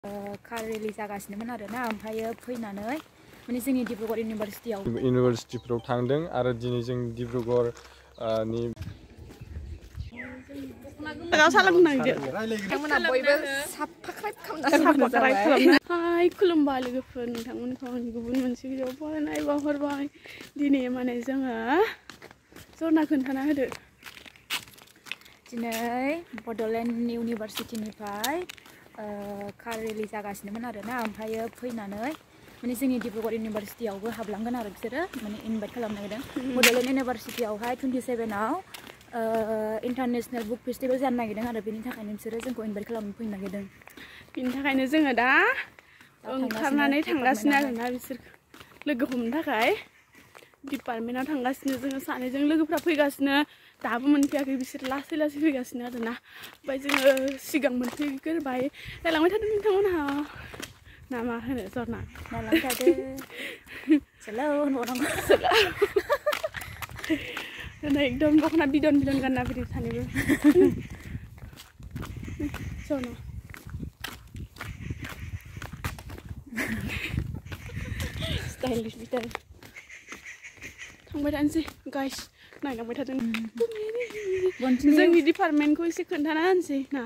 Car rally जागासिनोमोन आरोना ओमफ्राय फैनानै माने जोंनि डिब्रुगढ़ इउनिभारसिटिफ्राव थांदों आरो दिनै जों डिब्रुगढ़ नि हाय खुलुमबाय लोगोफोर नोंथांमोनखौ आंनि गुबुन मोनसे भिडिअ फरायनाय बावहरबाय दिनै माने जोङो जरना खोन्थाना होदो दिनै बड'लेण्ड इउनिभारसिटिनिफ्राय कार रेलि जागासिनोमोन आरोना ओमफ्राय फैनानै माने जोंनि डिब्रुगढ़ इउनिभारसिटियावबो हाबलांगोन आरो बिसोरो माने इनभाइट खालामनो नागिरदों बड'लेण्ड इउनिभारसिटियावहाय 27आव इन्टारनेशनेल बुक फेस्टिभेल जानो नागिरदों आरो बेनि थाखायनो बिसोरो जोंखौ इनभाइट खालामनो फैनो नागिरदों बिनि थाखायनो जोङो दा ओंखारनानै थांगासिनो आरोना बिसोर लोगो हमनो थाखाय डिपार्टमेन्टआव थांगासिनो जोङो सानैजों लोगोफ्रा फैगासिनो दाबो मोनफैयाखै बिसोर लासै लासै फैगासिनो आरोना ओमफ्राय जोङो सिगां मोनफैग्रोबाय नायलांबाय थादों नोंथांमोनहा ना मा होनो जरना नायलांबाय थादो हेलौ होनबावनांगौ एकदम दख'ना बिदन बिदन गानना फैदों सानैबो जरना स्टाइलिश बिदन थांबाय थानोसै गाइस नायलांबाय थादों जोंनि डिपार्टमेन्टखौ एसे खोन्थाना होनोसै ना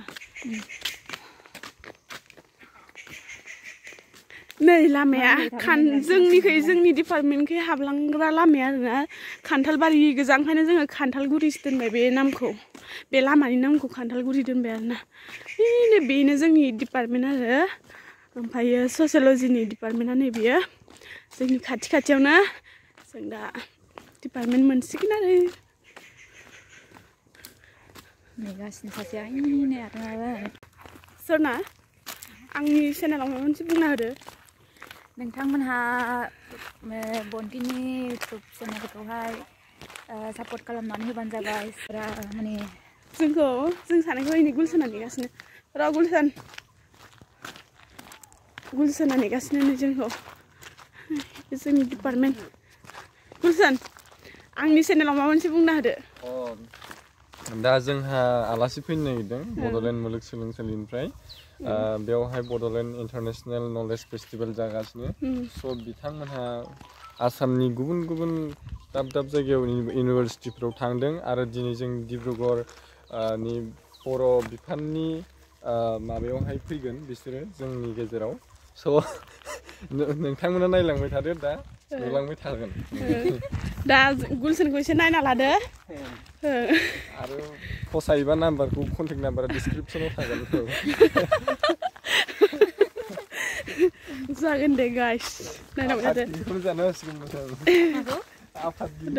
नै लामाया जोंनि डिपार्टमेन्टखै हाबलांग्रा लामाया आरोना खान्थालबारि गोजा ओंखायनो जोङो खान्थालगुरिसो दोनबाय बे नामखौ बे लामानि नामखौ खान्थालगुरि दोनबाय आरोना बेनो जोंनि डिपार्टमेन्ट आरो ओमफ्रायो ससियलजिनि डिपार्टमेन्टआ नै बेयो जोंनि खाथि खाथियावनो जों दा डिपार्टमेन्ट मोनसिगोन आरो नेगासिनो सासेया नै आरो सोरना आंनि चेनेलाव माबा मोनसे बुंना होदो नोंथांमोनहा बन्टिनि इउटुब चेनेलखौहाय सापर्ट खालामनानै होबानो जाबाय माने जों सानैखौ इनि गुलसोना नेगासिनो र' गुलसोना नेगासिनो नै जोंखौ जोंनि डिपार्टमेन्ट गुलसन आंनि चेनेलाव माबा मोनसे बुंना होदो दा जोंहा आलासि फैनो नागिरदों बड'लेण्ड मुलुगसोलोंसालिनिफ्राय बेवहाय बड'लेण्ड इन्टारनेशनेल नलेज फेस्टिभेल जागासिनो स' बिथांमोनहा आसामनि गुबुन गुबुन दाब दाब जायगायाव इउनिभारसिटिफ्राव थांदों आरो दिनै जों डिब्रुगढ़ नि बर' बिफाननि माबायावहाय फैगोन बिसोरो जोंनि गेजेराव स' नोंथांमोना नायलांबाय थादो दा नुलांबाय थागोन दा गुलसनखौ एसे नायना लादो आरो फसायोबा नाम्बारखौ कन्टेक्ट नाम्बारा डिसक्रिपसनाव थागोन जागोन दे गाइस नायलांबाय थादो जानो हासिगोन आफादगिरि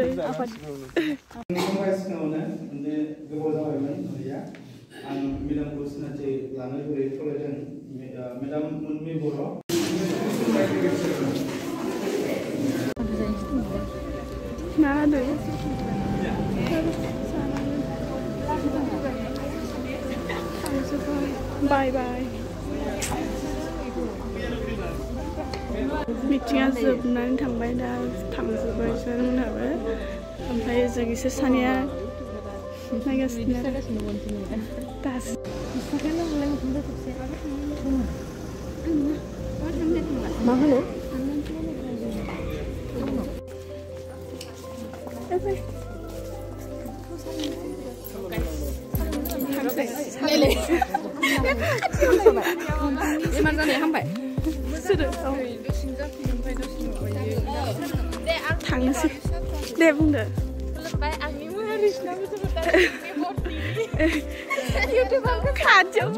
गोबाव जाबायमोन नुयिया आं मेडामखौ सिनायथि लानो बोरै खावलायदों मेडाम उनमि बर' बाय बाय मिटिंआ जोबनानै थांबाय दा थांजोब्बाय बिसोरमोनहाबो ओमफ्राय जों इसोर सानैया नायगासिनो दासो मा होनो थांनोसै दे बुंदो खाथियाव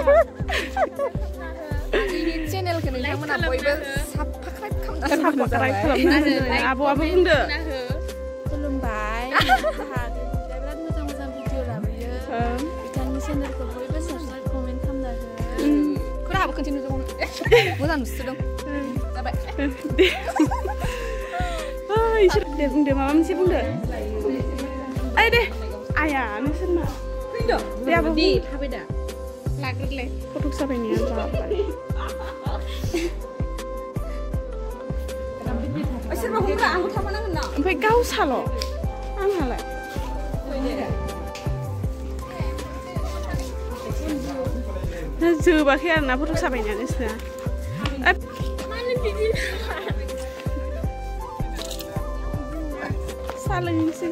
चेनेलखौ नोंथांमोना बयबो साबस्क्राइब खालामना आब'आबो बुंदो खुलुमबाय बिराद मोजां मोजां भिडिअ लाबोयो बिथांनि चेनेलखौ बयबो साबस्क्राइब कमेन्ट खालामना हो खोनाहाबो खनसे नुदों मोजां नुसोदों जाबाय दे बुंदो माबा मोनसे बुंदो ओइ दे आया नोंसोरना दे आब' थाबाय दा लाग्रोलाय फटक साफायनाया जाबाय सोरबा हमग्रा आंबो थाफानांगोन ना ओमफ्राय गावसाल' आंहालाय जोबाखै आरोना फट' साफायनाया नोंसिना मानो बिदि सा लोंनोसै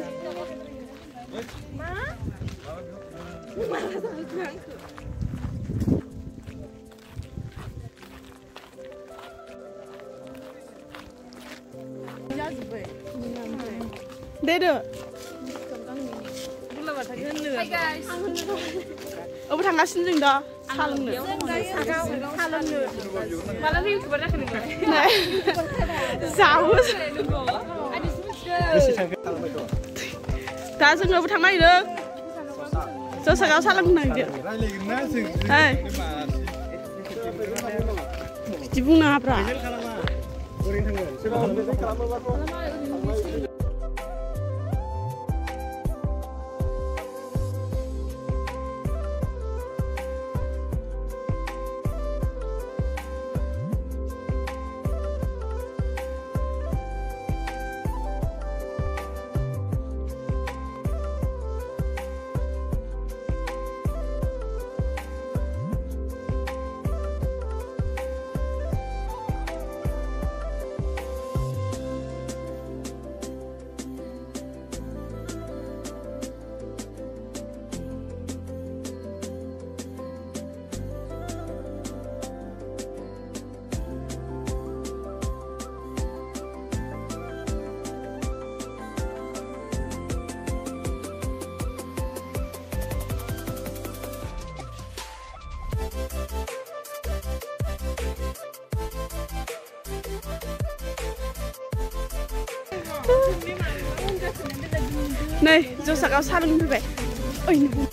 deh deh. Hai guys. Ông thằng xin dừng đó. Salung nữa. Salung nữa. Malah ni kepada kena. Này. Sao? Ta dừng ở thằng này được. Cho sao cáo salung này kìa. Hey. Chỉ buông nào ra. Này, cho sạc áo xa lưng như vậy. Ôi, nó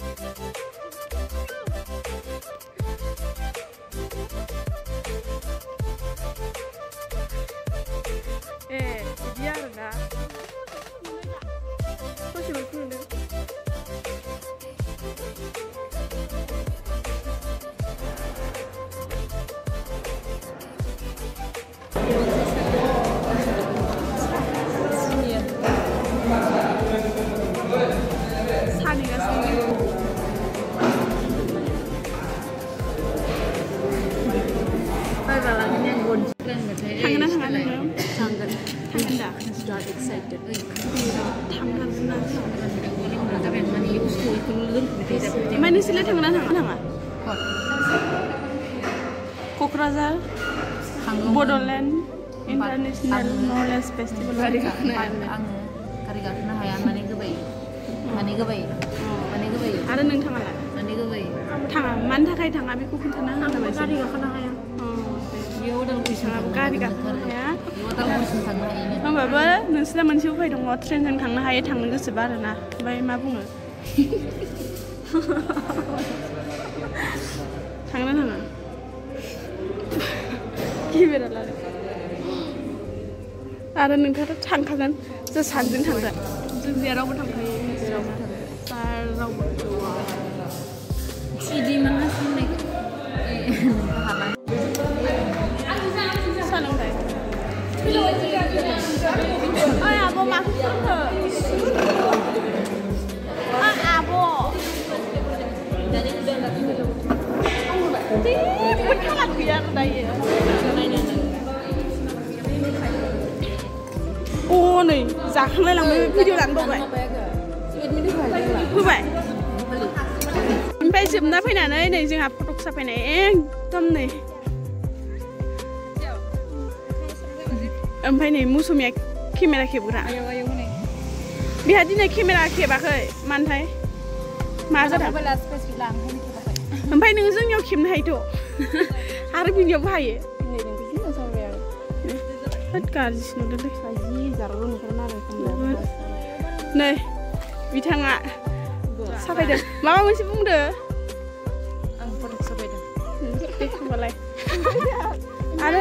ê, đi ra rồi đó. Có gì mà cười nữa. Mana sila tangan Dibrugarh Bodoland International Knowledge Festival. Ada neng tangan lah. Tangan, mana takai tangan aku pun tangan. Ya. Mama, nusila manusia apa itu ngotot tren tangan hayat tangan itu sebarana. Baik mabung. Tangan. Gimana lah? Ada neng kata tangan, sesanjung tangan. Jadi orang bertangkai. Di mana sih nih? Salung deh. Ay, abo masuk ke. Abo. Dari udah nggak dulu. Betul biar daya. Oh nih, jangan lah lang video lang boleh. Boleh. Bây giờ chúng ta phải làm này dừng học tục sao phải này tâm này phải này mua sắm camera kẹp ra bây giờ đi này camera kẹp bạc ơi man thấy mà rất là phải nâng dưng nhau kẹp này thôi hai đứa video phải tất cả gì nó được này vì thằng ạ sao vậy được mama masih muda ang produk sao vậy được boleh ada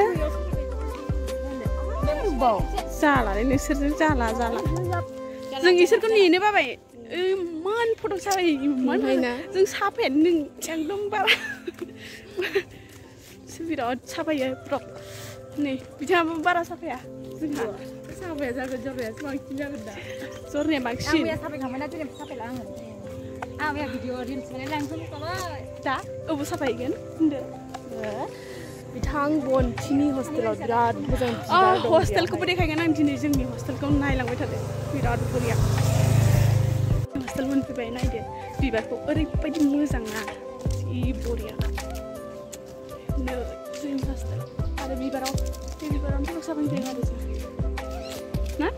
bau salah ini sering salah जों इसोरखौ नेनो बाबाय मान फटक साफाय मान जों साफायानो नों एकदम बारा बिराद साफायो फटक नै बिथाङाबो बारा साफाया जोंहा साफाया जागोन जराया बांसिन जागोन दा जराया बांसिन आं मैया साफायखांबायना दिनै साफायला आङो Ah, ya video reels mana langsung sama. दा अबो साफायगोन होनदो बिथां बनथिनि हस्टेलाव बिराद मोजां बिबार दं हस्टेलखौबो देखायगोन आं दिनै जोंनि हस्टेलखौ नायलांबाय थादो बिराद बरिया हस्टेल मोनफैबाय नायदो बिबारखौ ओरैबायदि मोजां ना जि बरिया नो जोंनि हस्टेल आरो बिबाराव बे बिबारावनो फटक साफायनो फैदों आरो जों ना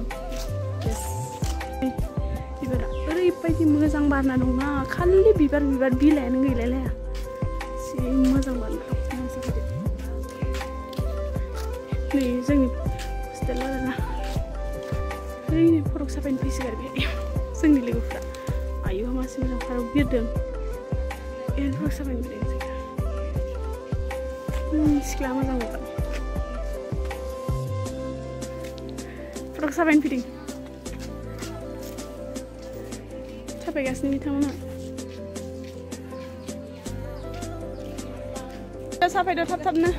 बिबारा ओरैबायदि मोजां बारना दंना खालि बिबार बिबार बिलाइयानो गैलायलाया जि मोजां बारना दं नै जोंनि हस्टेल आरोना ओरैनो फटक साफायनो फैसिगोन बे जोंनि लोगोफ्रा आयु मासे मोजां फाराव बिरदों एरैनो फटक साफायनो फैदों जोङो सिख्ला मोजां मोजां फटक साफायनो फैदों साफायगासिनो बिथांमोनहा साफायदो थाब थाबनो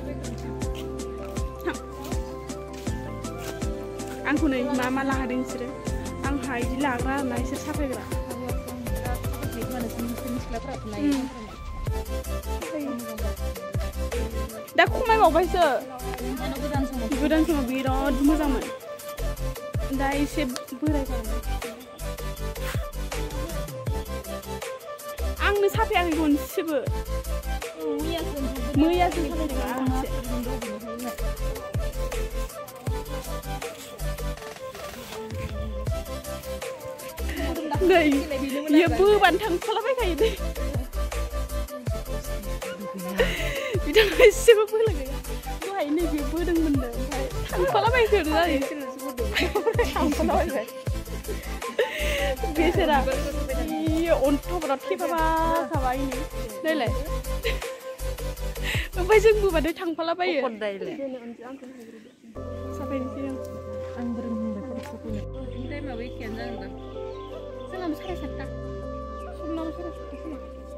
आंखौ नै मा मा लाहोदों बिसोरो आंहा इदि लाग्रा आरोना इसोर साफायग्रा दा खमायबावबायसो गोदान समाव बिराद मोजांमोन दा एसे बोराय जाबाय आंनो साफायाखै खनसेबो मैयासो साफायदों नै बियो बोबानो थांफालाबायखायो दे बिथाङा एसेबो बोलो गैया दहाय नैबे बोदोंमोननो ओमफ्राय थांफालाबायखो जायो थांफालाबायबाय बेसेरा अन्थ'फोराव थेफाबाय नायलाय ओमफ्राय जों बोबाथाय थांफालाबायो साफायनोसै आं टाइमाबो एखेयानो जागोन जोंनाबो 7:30 सबनाबो 7:30 खोमा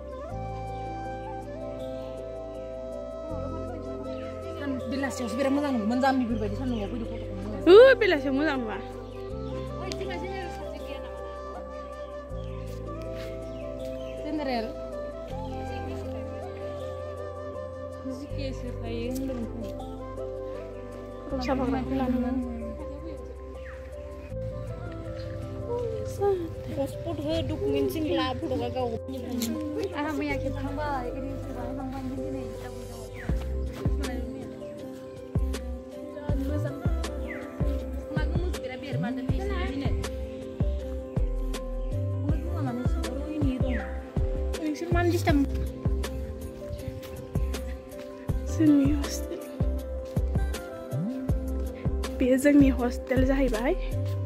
बेलासियावसो बिराद मोजां नुगौमोन जाम्बिफोरबायदि सान्दुंआव फैदो फट'खौ बेलासियाव मोजां नुवा जेनेरेल जिकेसो थायो होनदों साफाग्राखौ लानांगोन पासपर्ट हो डकुमेन्ट जों ला फट'आ गाव आंहा मैया खेबखांबाय एरिन्स बानायखांबाय दिनै बिराद मोजां मागो मुज बिराद बेरमारदों बिदिनो माने सरोयनि दं नोंसोर मान दिस्टार्ब जोंनि हस्टेल बे जोंनि हस्टेल जाहैबाय